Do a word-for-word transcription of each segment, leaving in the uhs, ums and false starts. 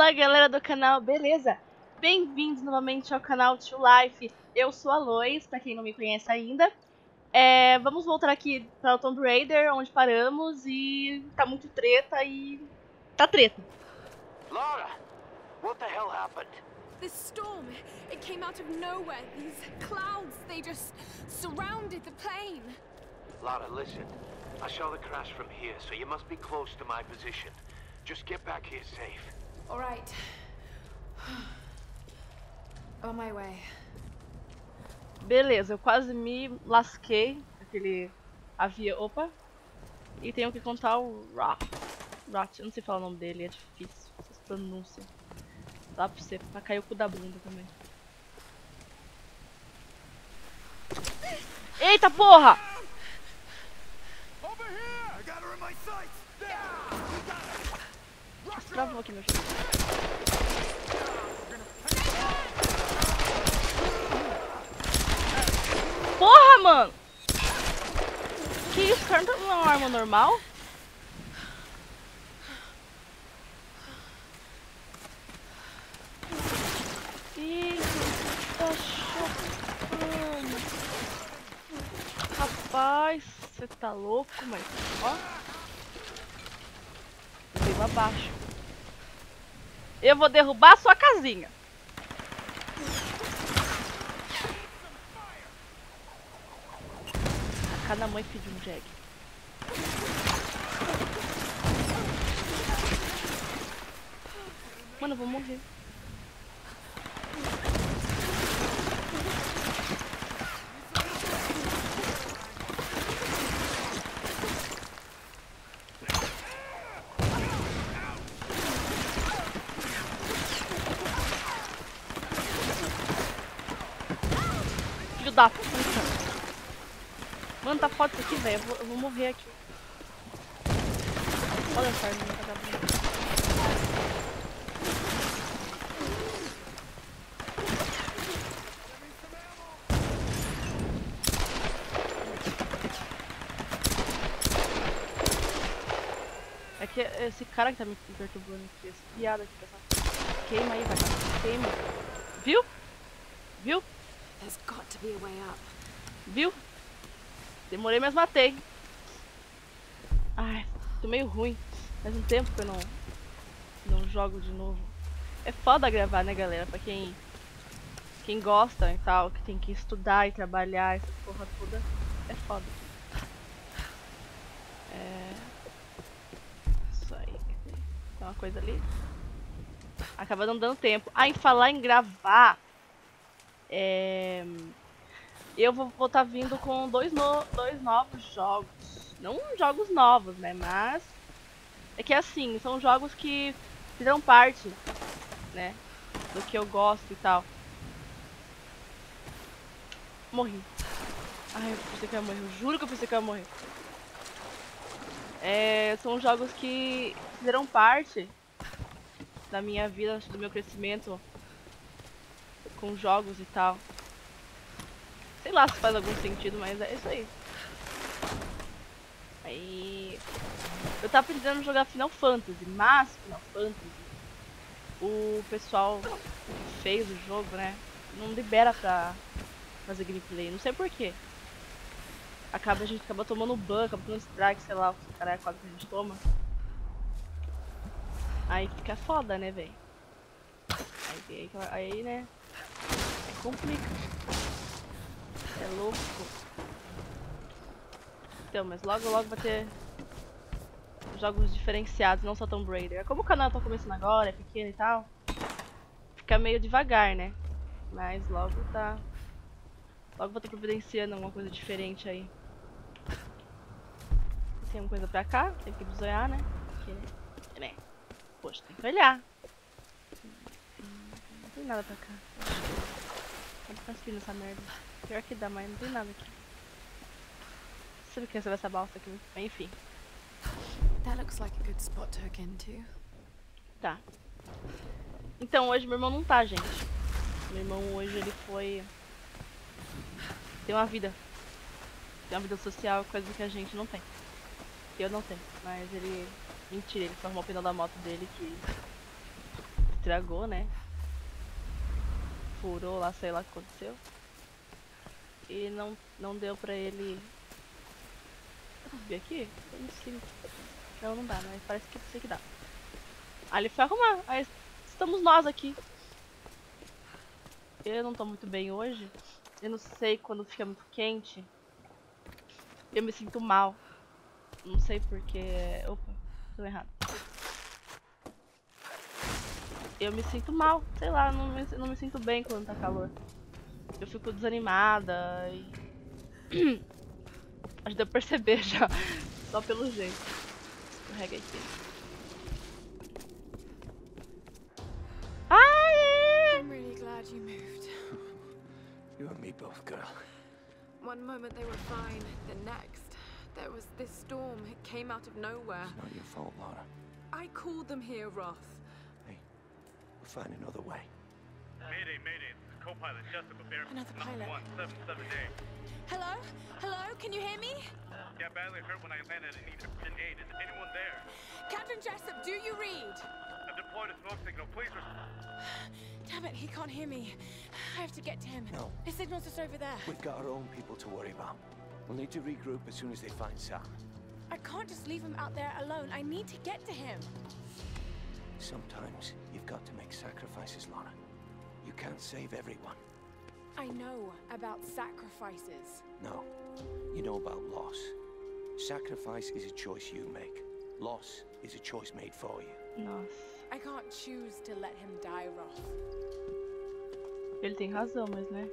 Fala galera do canal, beleza? Bem-vindos novamente ao canal Two Life. Eu sou a Lois, pra quem não me conhece ainda. É, vamos voltar aqui para o Tomb Raider, onde paramos, e tá muito treta e... tá treta. Lara, what the hell happened? This storm, it came out of nowhere. These clouds, they just surrounded the plane. Lara, listen. I saw the crash from here, so you must be close to my position. Just get back here safe. All right. On my way. Beleza, eu quase me lasquei aquele avião. Opa! E tenho que contar o Rat. Rat, eu não sei falar o nome dele, é difícil. Essas pronúncias. Dá pra você, pra cair o cu da bunda também. Eita porra! Travou aqui meu jogo. Porra, mano! Que isso, cara? Não é uma arma normal? Eita, tá chocando. Rapaz, você tá louco, mas ó. Eu veio abaixo. Eu vou derrubar a sua casinha. Cada mãe pediu um jag. Mano, eu vou morrer. Filho da puta. Mano, tá foda isso aqui, velho. Eu, eu vou morrer aqui. Olha essa arma, vagabunda. É que esse cara que tá me perturbando aqui, essa piada aqui, pessoal. Queima aí, vagabundo. Queima. Viu? Viu? There's got to be a way up. Viu? Demorei, mas matei. Ai, tô meio ruim. Faz um tempo que eu não, não jogo de novo. É foda gravar, né, galera? Pra quem, quem gosta e tal, que tem que estudar e trabalhar, essa porra toda. É foda. É... Isso aí. Tem uma coisa ali. Acaba não dando tempo. Ah, em falar em gravar... É... Eu vou estar tá vindo com dois, no... dois novos jogos. Não jogos novos, né? Mas... É que assim, são jogos que fizeram parte, né? Do que eu gosto e tal. Morri. Ai, eu pensei que eu ia morrer. Eu juro que eu pensei que eu ia morrer. É... São jogos que fizeram parte da minha vida, do meu crescimento com jogos e tal. Sei lá se faz algum sentido, mas é isso aí. Aí... Eu tava pretendendo jogar Final Fantasy, mas Final Fantasy, o pessoal que fez o jogo, né, não libera pra fazer gameplay, não sei porquê. Acaba, a gente acaba tomando ban, acaba tomando strike, sei lá, o cara é quase que a gente toma. Aí fica foda, né, velho? Aí, aí, aí, né, é complica. É louco. Então, mas logo logo vai ter jogos diferenciados, não só Tomb Raider. Como o canal tá começando agora, é pequeno e tal, fica meio devagar, né? Mas logo tá... Logo vou estar providenciando alguma coisa diferente aí. Tem uma coisa pra cá, tem que bizoiar, né? Porque, né? Poxa, tem que olhar. Não tem nada pra cá. Tá tranquilo essa merda. Pior que dá, mas não tem nada aqui. Não sei o que é essa balsa aqui, mas enfim. That looks like a good spot to hook into. Tá. Então, hoje meu irmão não tá, gente. Meu irmão hoje ele foi... Tem uma vida. Tem uma vida social, coisa que a gente não tem. Que eu não tenho. Mas ele... Mentira, ele formou o pneu da moto dele que... estragou, né? Furou lá, sei lá o que aconteceu. E não, não deu pra ele... Dá pra subir aqui? Eu não sei. Não, não dá, mas parece que eu sei que dá. Aí ele foi arrumar. Aí estamos nós aqui. Eu não tô muito bem hoje. Eu não sei, quando fica muito quente, eu me sinto mal. Não sei porque... Opa, tô errado. Eu me sinto mal, sei lá, não me, não me sinto bem quando tá calor. Eu fico desanimada e... Acho que deu pra perceber já, só pelo jeito. Escorrega aqui. Ai! I'm really glad you moved. You and me both, girl. One moment they were fine, the next, there was this storm. It came out of nowhere. It's not your fault, Lara. I called them here, Roth. Hey, we'll find another way. Mayday, mayday. This is co-pilot Jessica Bear. Another pilot. one seven seven eight. Hello? Hello? Can you hear me? Yeah, badly hurt when I landed and need urgent aid. Is anyone there? Captain Jessup, do you read? I've deployed a smoke signal. Please Damn it, he can't hear me. I have to get to him. No. His signal's just over there. We've got our own people to worry about. We'll need to regroup as soon as they find Sam. I can't just leave him out there alone. I need to get to him. Sometimes you've got to make sacrifices, Lara. You can't save everyone. I know about sacrifices. No, you know about loss. Sacrifice is a choice you make. Loss is a choice made for you. Nossa. I can't choose to let him die, Roth. Ele tem razão, mas né?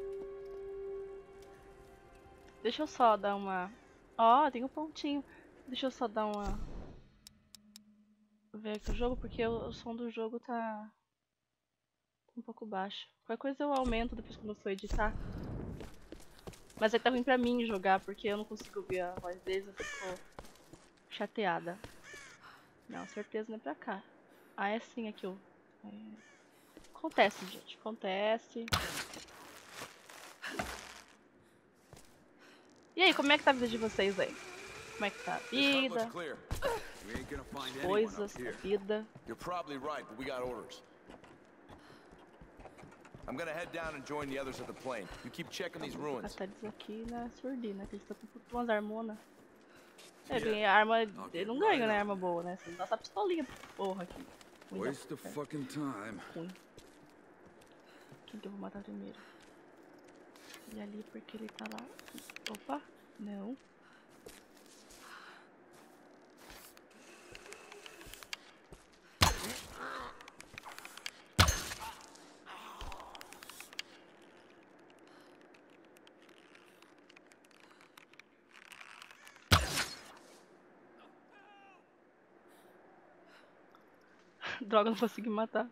Deixa eu só dar uma... Ó, oh, tem um pontinho. Deixa eu só dar uma... Ver aqui o jogo, porque o, o som do jogo tá... um pouco baixo. Qualquer coisa eu aumento depois quando eu for editar. Mas aí tá ruim pra mim jogar, porque eu não consigo ouvir a voz deles, eu fico chateada. Não, certeza não é pra cá. Ah, é sim aqui, ó. É... Acontece, gente, acontece. E aí, como é que tá a vida de vocês aí? Como é que tá a vida? Coisas, a vida. You're probably right, but we got orders. I'm gonna head down and join the others at the plane. You keep checking these ruins. Vou catar eles aqui na surdina, que eles estão com umas armonas. É, ganhei arma. Eu não ganho, né? Arma boa, né? Você dá essa pistolinha, porra, aqui. Waste of fucking time. Ruim. Quem que eu vou matar primeiro? E ali, porque ele tá lá. Opa, não. Droga, não consegui matar.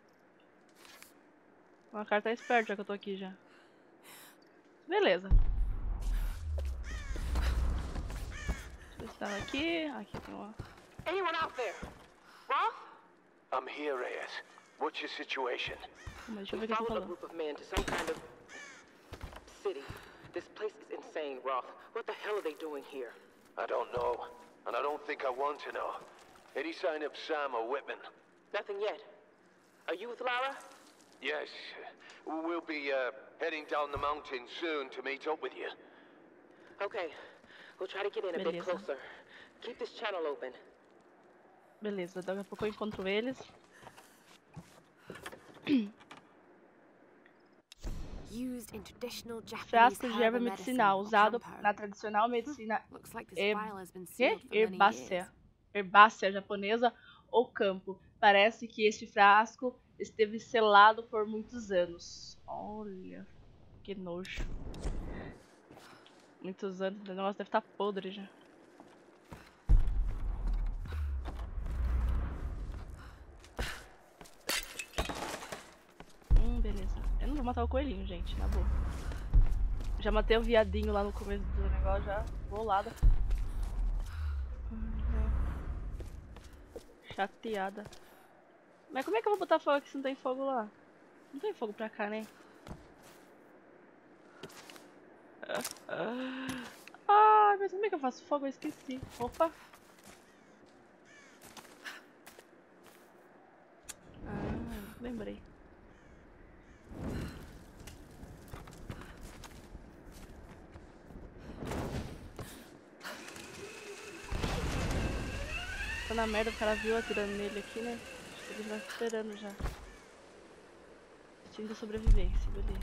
O cara tá esperto já que eu tô aqui já. Beleza. Deixa eu ver se tá aqui. Aqui tem uma... Anyone out there? Roth? I'm here, Reyes. What's your situation? Mas deixa eu We ver o que ele followed a falou. group of men to some kind of city. This place is insane, Roth. What the hell are they doing here? I don't know, and I don't think I want to know. Any sign of Sam or Whitman? Nothing yet. Are you with Lara? Yes. We'll be uh, heading down the mountain soon to meet up with you. Okay. We'll try to get in a bit Beleza. closer. Keep this channel open. Beleza, daqui a pouco eu encontro eles. Used in traditional Japanese Frasco de erva herbal medicinal, medicine, usado Ocampo. na tradicional medicina Looks like this er- vial has been que? sealed for many herbácea, years. herbácea japonesa ou campo. Parece que este frasco esteve selado por muitos anos. Olha, que nojo. Muitos anos, o negócio deve estar podre já. Hum, beleza. Eu não vou matar o coelhinho, gente, na boa. Já matei o viadinho lá no começo do negócio, já bolada. Chateada. Mas como é que eu vou botar fogo aqui se não tem fogo lá? Não tem fogo pra cá, né? Ah, mas como é que eu faço fogo? Eu esqueci. Opa. Ah, como é Tá na merda, o cara viu atirando nele aqui, né? Acho que ele vai esperando já. Instinto de sobrevivência, beleza.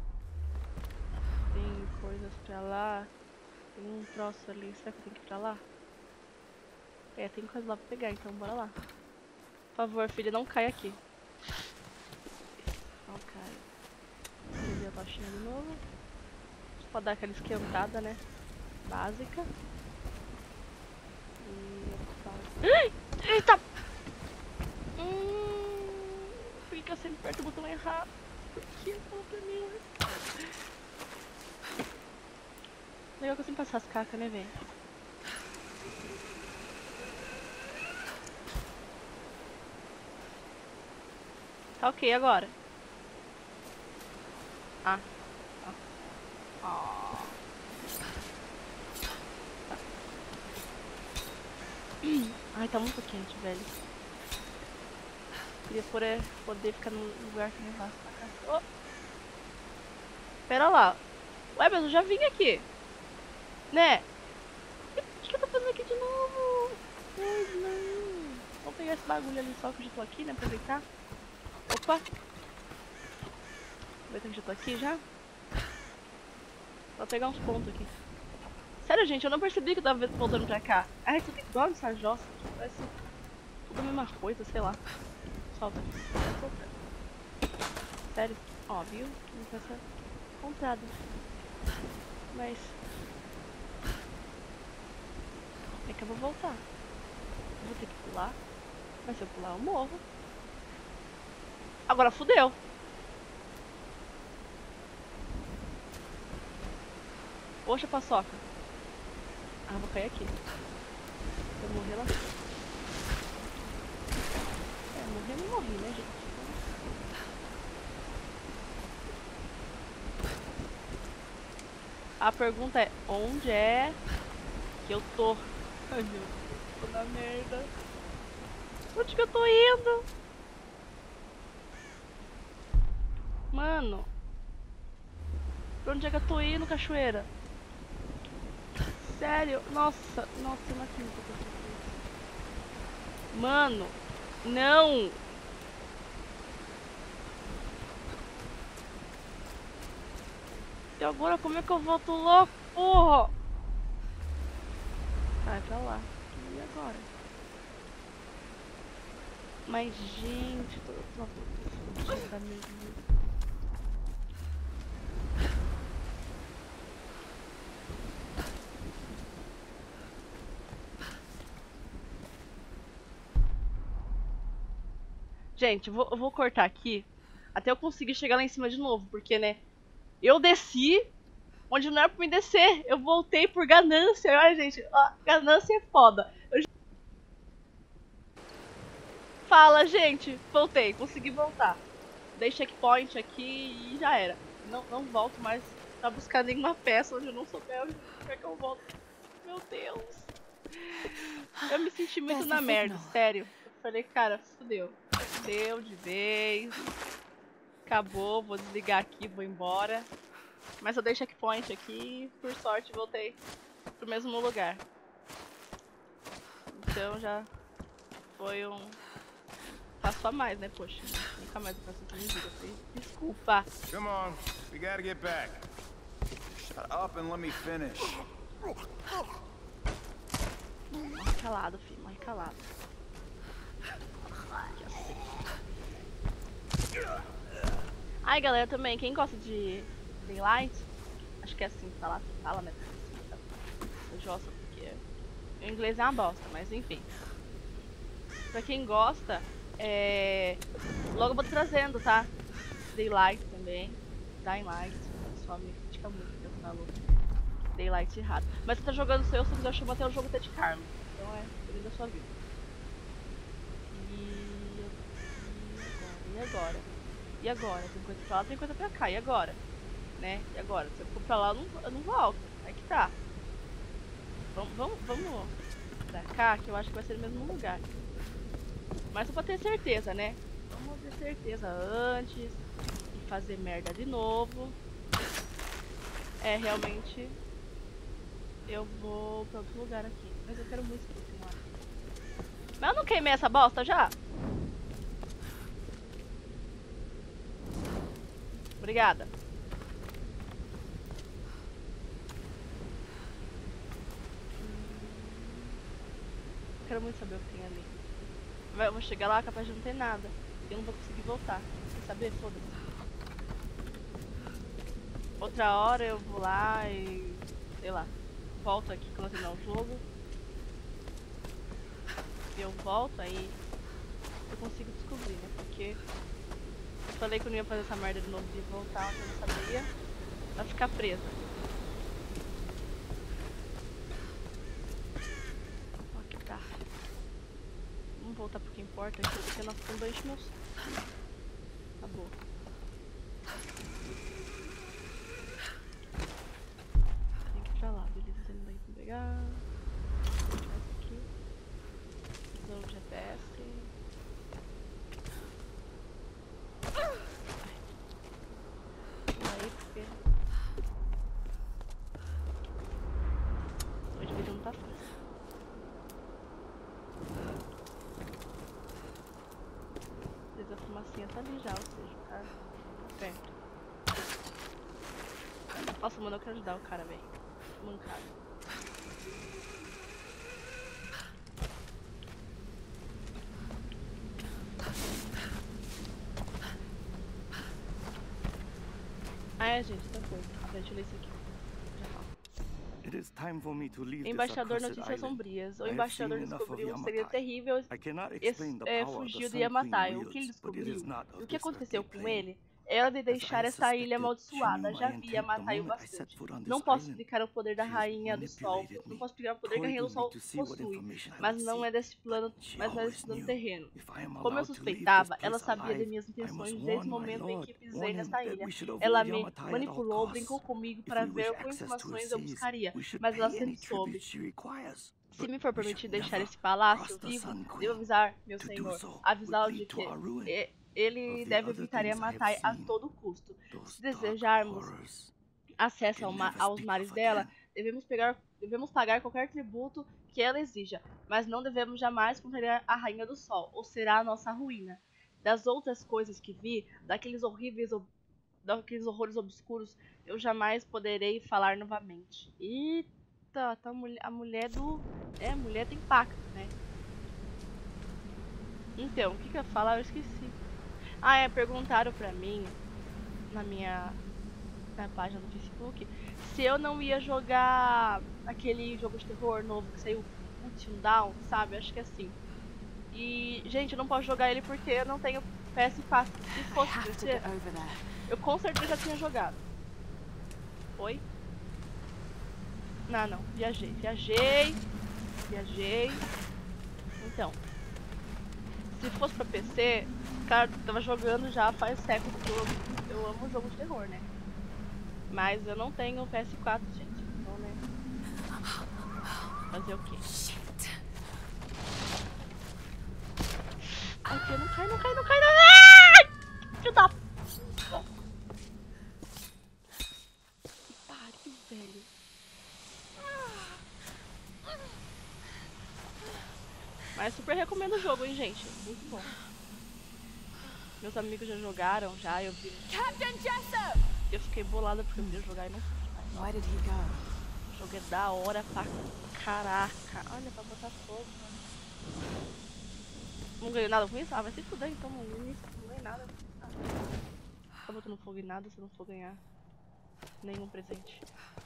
Tem coisas pra lá. Tem um troço ali. Será que eu tenho que ir pra lá? É, tem coisa lá pra pegar, então bora lá. Por favor, filha, não caia aqui. Não cai. Acender a tochinha de novo. Só pra dar aquela esquentada, né? Básica. E... Eita! Hum, por que eu sempre aperto o botão errado? Por que falou pra mim? Legal que eu sempre passo as cacas, né, velho? Tá ok agora. Ah. Ah. Ah. Tá. Ai, tá muito quente, velho. Queria poder, poder ficar no lugar que não basta. Oh. Pera lá. Ué, mas eu já vim aqui. Né? O que, que eu tô fazendo aqui de novo? Pois não. Vamos pegar esse bagulho ali só que eu já tô aqui, né? Aproveitar. Opa. Aproveitar que eu já tô aqui já. Vou pegar uns pontos aqui. Sério, gente, eu não percebi que eu tava voltando pra cá. Ai, tudo igual nessa jossa. Parece tudo a mesma coisa, sei lá. Solta. Solta. Sério. Ó, viu? Não vai ser comprado. Mas... é que eu vou voltar. Eu vou ter que pular. Mas se eu pular, eu morro. Agora fudeu. Poxa, paçoca. Ah, vou cair aqui. Eu morrer lá. É, morrer eu não morri, né, gente? A pergunta é, onde é que eu tô? Ai, meu Deus, tô na merda. Onde que eu tô indo? Mano. Pra onde é que eu tô indo, cachoeira? Sério? Nossa, nossa, eu não acredito que eu fiz isso. Mano, não! E agora como é que eu volto lá? Porra! Vai pra lá. E agora? Mas, gente, tô... tô... tô... tô... mesmo. Gente, eu vou, eu vou cortar aqui até eu conseguir chegar lá em cima de novo, porque, né, eu desci onde não era pra me descer, eu voltei por ganância. Olha, gente, ó, ganância é foda. Eu... Fala, gente, voltei, consegui voltar. Dei checkpoint aqui e já era. Não, não volto mais pra buscar nenhuma peça onde eu não souber onde é que eu volto. Meu Deus. Eu me senti muito na merda, sério. Eu falei, cara, fudeu. Fudeu de vez. Acabou, vou desligar aqui, vou embora. Mas eu dei checkpoint aqui e, por sorte, voltei pro mesmo lugar. Então já foi um passo a mais, né? Poxa, nunca mais eu faço isso na minha vida. Desculpa. Come on, we gotta get back. Shut up and let me finish. Mais calado, filho, mais calado. Ai, galera, também, quem gosta de Daylight, acho que é assim que fala, fala né? Eu gosto porque o inglês é uma bosta, mas enfim. Pra quem gosta, é... logo eu vou trazendo, tá? Daylight também, Dying Light, o pessoal me critica muito que eu falo Daylight errado. Mas você tá jogando o seu, se você chama até o jogo até de Karma, então é o da sua vida. E... e agora? E agora? Tem coisa pra lá, tem coisa pra cá, e agora? Né? E agora? Se eu for pra lá, eu não, eu não volto. Aí que tá. Vamos, vamos, vamos pra cá, que eu acho que vai ser no mesmo lugar. Mas só pra ter certeza, né? Vamos ter certeza antes de fazer merda de novo. É, realmente eu vou pra outro lugar aqui. Mas eu quero muito continuar. Mas eu não queimei essa bosta já? Obrigada. Quero muito saber o que tem ali. Eu vou chegar lá, capaz de não ter nada. Eu não vou conseguir voltar. Quer saber? Foda-se. Outra hora eu vou lá e... sei lá. Volto aqui quando eu terminar o jogo. Eu volto, aí eu consigo descobrir, né? Porque eu falei que eu não ia fazer essa merda de novo de voltar onde eu não sabia. Vai ficar presa. Aqui tá. Vamos voltar pro que importa aqui, porque nós estamos dois meus. Acabou. Tem que ir pra lá, beleza? Você não vai pegar. Aqui. Usar o G P S. Aí, porque hoje o vídeo não tá fácil. Às vezes a fumacinha tá ali já, ou seja, tá perto. Nossa, mano, eu quero ajudar o cara, velho. Mancado. Ah, é, gente, outra coisa. Deixa eu ler isso aqui. Já falo. Embaixador Notícias Sombrias. O embaixador descobriu um segredo terrível e é, fugiu de Yamatai. O que ele descobriu? O que aconteceu com ele? Era de deixar essa ilha amaldiçoada. Já vi Yamatai o bastante. Não posso explicar o poder da Rainha do Sol. Não posso explicar o poder que a Rainha do Sol possui. Mas não é desse plano, mas não é desse plano terreno. Como eu suspeitava, ela sabia de minhas intenções desde o momento em que pisei nessa ilha. Ela me manipulou, brincou comigo para ver quais informações eu buscaria. Mas ela sempre soube. Se me for permitido deixar esse palácio vivo, devo avisar, meu senhor, avisá-lo de que ele deve evitar Yamatai a todo custo. Se desejarmos acesso ao ma aos mares dela, devemos, pegar, devemos pagar qualquer tributo que ela exija, mas não devemos jamais contrariar a Rainha do Sol, ou será a nossa ruína. Das outras coisas que vi, daqueles horríveis, daqueles horrores obscuros, eu jamais poderei falar novamente. Eita, tá a mulher, a mulher do... É, a mulher tem pacto, né? Então, o que que eu ia falar? Eu esqueci. Ah, é, perguntaram pra mim, na minha na página do Facebook, se eu não ia jogar aquele jogo de terror novo que saiu, Until Dawn, sabe? Acho que é assim. E, gente, eu não posso jogar ele porque eu não tenho P S quatro. Se fosse você, eu com certeza já tinha jogado. Oi? Não, não. Viajei. Viajei. Viajei. Então. Se fosse pra P C, cara, tava jogando já faz séculos. Eu, eu amo jogo de terror, né? Mas eu não tenho P S quatro, gente. Então, né? Fazer o quê? Aqui, não cai, não cai, não cai, não cai! Filho da... Que pariu, velho. Mas super recomendo o jogo, hein, gente. Muito bom. Meus amigos já jogaram, já, eu vi. Captain Jessup! Eu fiquei bolada porque eu queria jogar e não fiz mais. Why did he go? O jogo é da hora pra caraca. Olha, pra botar fogo, mano. Não ganhei nada com isso? Ah, vai se fuder então, mano. Não ganhei nada. Ah. Tá botando fogo em nada se não for ganhar nenhum presente.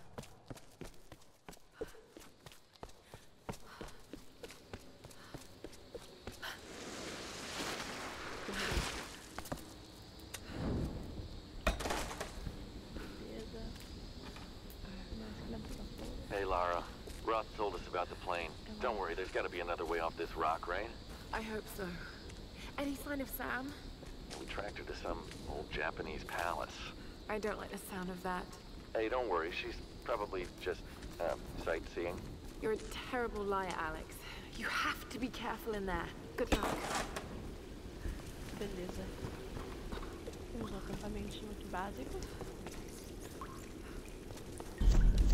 Hey, Lara. Roth told us about the plane. Don't worry, there's got to be another way off this rock, right? I hope so. Any sign of Sam? We tracked her to some old Japanese palace. I don't like the sound of that. Hey, don't worry. She's probably just uh, sightseeing. You're a terrible liar, Alex. You have to be careful in there. Good luck. Beleza. Temos um acampamentinho aqui básico.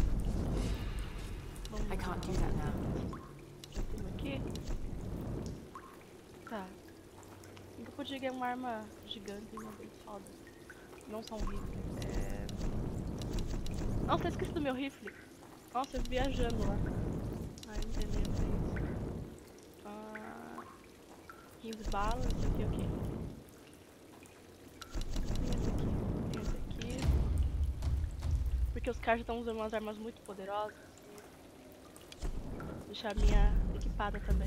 I can't do that now. Já temos aqui. Giga é uma arma gigante e uma bem foda. Não só um rifle. É... Nossa, eu esqueci do meu rifle. Nossa, eu viajando lá. Ah, eu entendi, eu sei isso. Ah, quinze balas, esse aqui é o quê? Tem esse aqui, tem esse aqui. Porque os caras já estão usando umas armas muito poderosas. Vou deixar a minha equipada também.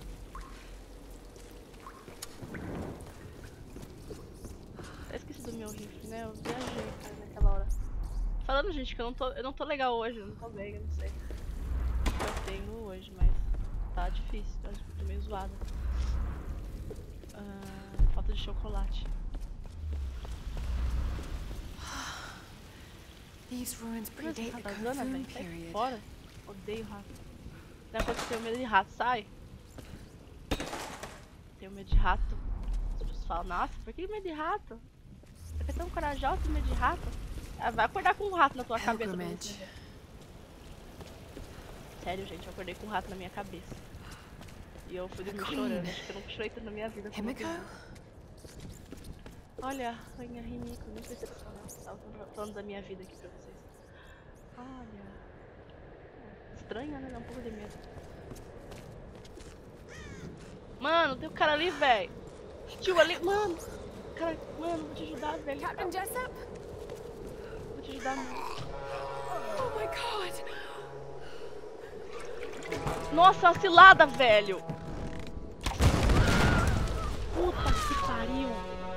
Eu esqueci do meu rifle, né? Eu viajei, cara, naquela hora. Falando, gente, que eu não tô, eu não tô legal hoje, eu não tô bem, eu não sei. Eu tenho hoje, mas tá difícil, tá tô meio zoada. Ah, falta de chocolate. These ruins predate the Ratazana, Cthulhu velho, sai period. fora. Odeio rato. Não é coisa que eu tenho medo de rato, sai. Tenho medo de rato. As pessoas falam, nossa, por que medo de rato? Você é tão corajosa com medo de rato? Ah, vai acordar com um rato na tua cabeça. Pra você ver. Sério, gente, eu acordei com um rato na minha cabeça. E eu fui dormir chorando. Acho que eu nunca chorei tanto na minha vida. Olha, Rainha Himiko, nem percepcional. Tava falando da minha vida aqui pra vocês. Olha. Estranha, né? Dá um pouco de medo. Mano, tem um cara ali, velho. Tio ali. Mano. Cara, mano, vou te ajudar, velho. Captain Jessup? Vou te ajudar, mano. Oh my god! Nossa, uma cilada, velho. Puta que pariu.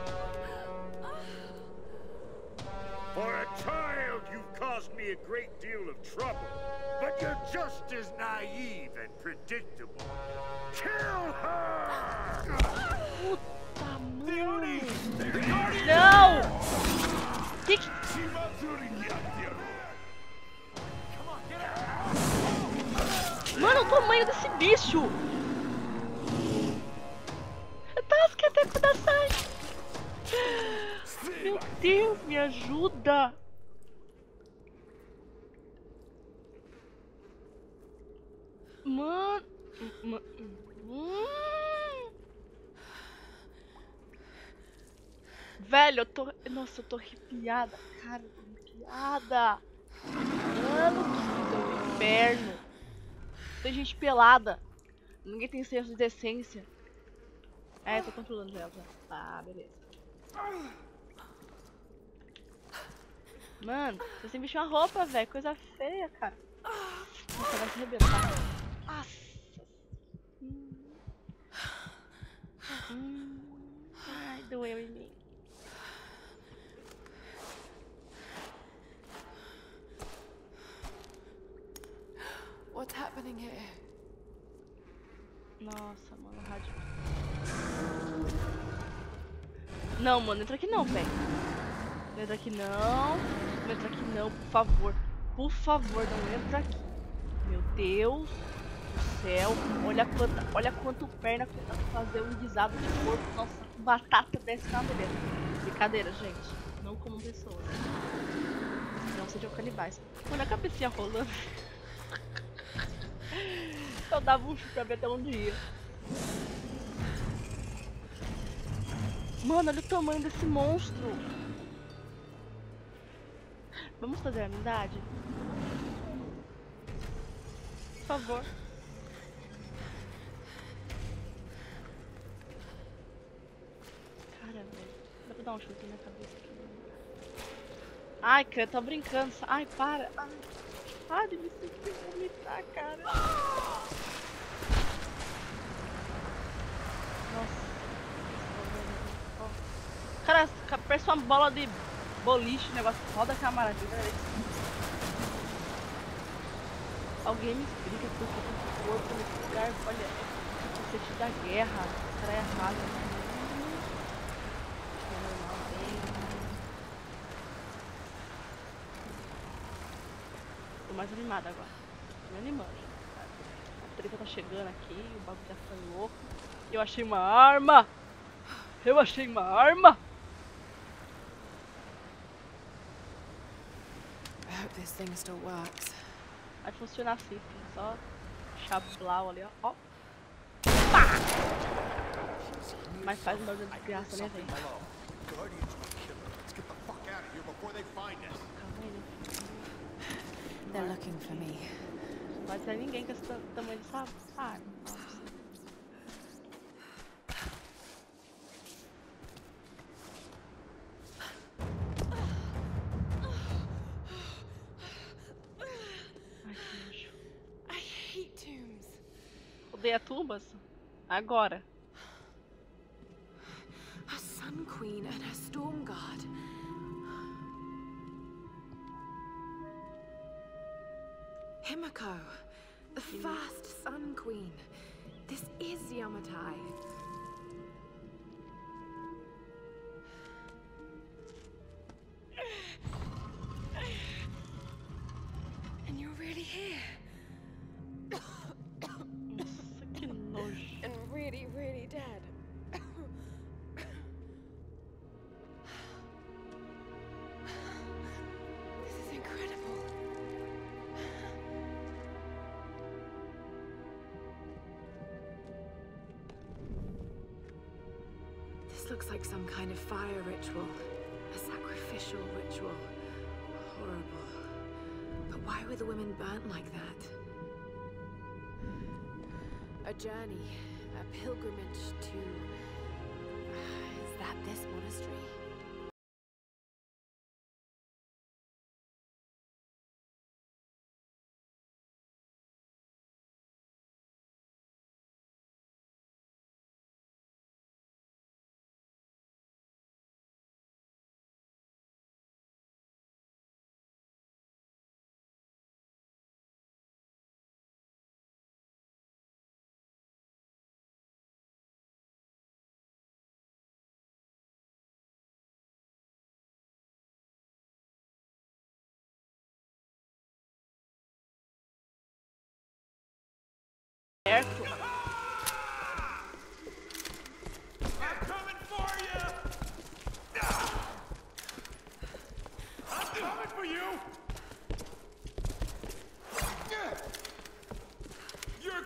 For a child, you've caused me a great deal of trouble, but you're just as naive and predictable. Kill her! Puta, mano. Não! Que que... Mano, o tamanho desse bicho! Tasca kudasai! Meu Deus, me ajuda! Mano... Hum. Velho, eu tô... Nossa, eu tô arrepiada, cara, eu tô arrepiada! Mano, que inferno! Tem gente pelada. Ninguém tem senso de decência. É, tô controlando ela já. Tá, beleza. Mano, você sem vestir uma roupa, velho. Coisa feia, cara. Nossa, vai se arrebentar. Nossa. Hum. Hum. Ai, doeu em mim. What's happening here? Nossa, mano, rádio. Não, mano, entra aqui não, velho. Não entra aqui não. Não entra aqui não, por favor. Por favor, não entra aqui. Meu Deus do céu. Olha quanta, olha quanto perna que tá fazer um guisado de corpo. Nossa, batata desce na beleza. Brincadeira, gente. Não como pessoas. Não sejam canibais. Mano, a cabecinha rolando. Eu dava um chute pra ver até onde ia. Mano, olha o tamanho desse monstro. Vamos fazer amizade? Por favor. Cara, velho. Dá pra dar um chute na cabeça aqui. Ai, cara, eu tô brincando. Ai, para. Ai. Ah, de me sentir vomitar, cara. Nossa. Cara, parece uma bola de boliche, negócio roda que é uma maravilha. Alguém me explica por que tem corpo nesse lugar. Olha, o cacete da guerra. O cara é errado, né? É normal, bem. Tô mais animada agora. Tô me animando. A treta tá chegando aqui, o bagulho tá ficando louco. Eu achei uma arma! Eu achei uma arma! I hope this thing still works. Vai funcionar assim, filho. Só chablau ali, ó. Ó. Pá! Mas faz um barulho de graça, né, velho? They're looking for me. Não pode ser ninguém com esse tamanho dessa arma. Odeia tumbas? Agora. A Sun Queen and her Storm Guard. Himiko, the first Sun Queen. This is Yamatai. And you're really here. And really, really dead. This is incredible. This looks like some kind of fire ritual. A sacrificial ritual. Horrible. But why were the women burnt like that? A journey, a pilgrimage to... Is that this monastery? Certo. I'm coming for you! I'm coming for you! You're...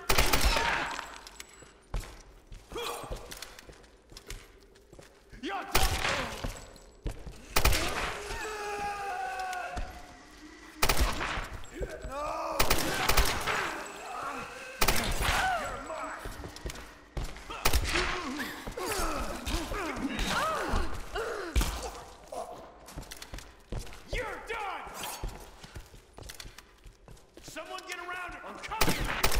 You're done! No! Someone get around him! I'm coming!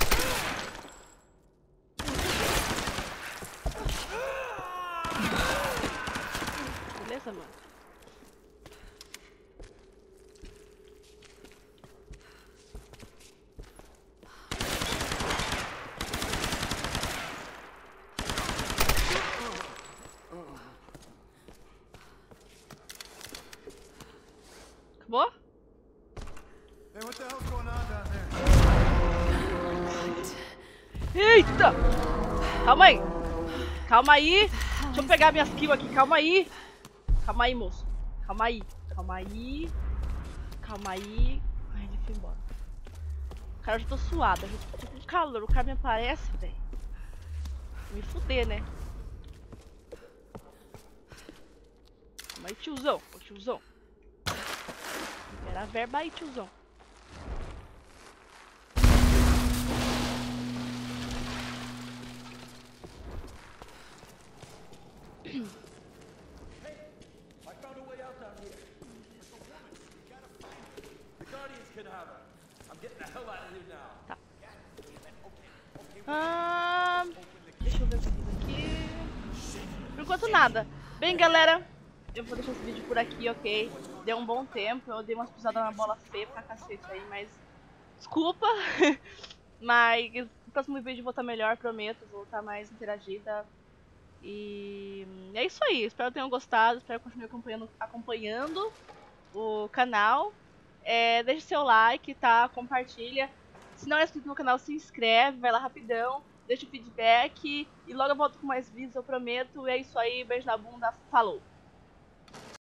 Beleza, mano? Acabou? Hey, what the hell's going on down there? Eita! Calma aí. Calma aí. Deixa eu pegar minhas kills aqui. Calma aí. Calma aí, moço. Calma aí. Calma aí. Calma aí. Ai, ele foi embora. Cara, eu já tô suada. Eu já tô com calor. O cara me aparece, velho. Me fuder, né? Calma aí, tiozão. Ô, tiozão. Era a verba aí, tiozão. Tá. Ah, deixa eu ver o que eu fiz aqui. Por enquanto nada. Bem, galera, eu vou deixar esse vídeo por aqui, ok? Deu um bom tempo, eu dei umas pisadas na bola feia pra cacete aí, mas... Desculpa! Mas no próximo vídeo eu vou estar melhor, prometo, vou estar mais interagida. E é isso aí, espero que tenham gostado, espero que continuem acompanhando, acompanhando o canal. É, deixe seu like, tá? Compartilha. Se não é inscrito no canal, se inscreve, vai lá rapidão, deixa o feedback. E logo eu volto com mais vídeos, eu prometo. É isso aí, beijo na bunda, falou!